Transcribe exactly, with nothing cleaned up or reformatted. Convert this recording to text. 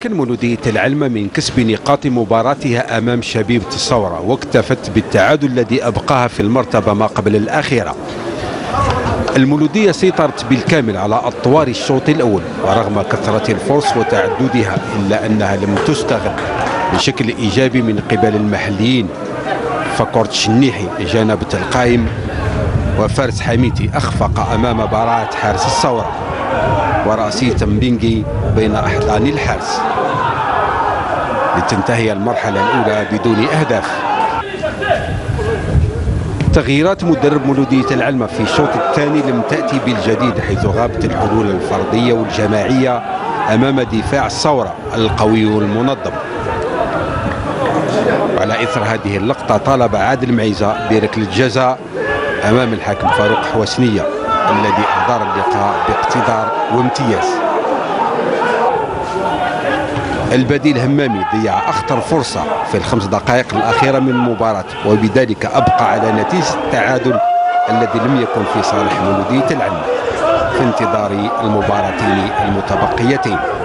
تمكن مولودية العلمة من كسب نقاط مباراتها أمام شبيبة الثورة، واكتفت بالتعادل الذي أبقاها في المرتبة ما قبل الأخيرة. المولودية سيطرت بالكامل على أطوار الشوط الأول، ورغم كثرة الفرص وتعددها إلا أنها لم تستغل بشكل إيجابي من قبل المحليين. فكرة الشنيحي جانبت القائم، وفارس حميتي أخفق أمام براعة حارس الثورة، وراسي تمبينجي بين أحضان الحارس، لتنتهي المرحلة الأولى بدون أهداف. تغييرات مدرب مولودية العلمة في الشوط الثاني لم تأتي بالجديد، حيث غابت الحلول الفردية والجماعية أمام دفاع الثورة القوي والمنظم. على إثر هذه اللقطة طالب عادل معيزة بركلة جزاء أمام الحاكم فاروق حوسنية الذي أدار اللقاء باقتدار وامتياز. البديل همامي ضيع أخطر فرصة في الخمس دقائق الأخيرة من المباراة، وبذلك أبقى على نتيجة التعادل الذي لم يكن في صالح مولودية العلمة في انتظار المباراتين المتبقيتين.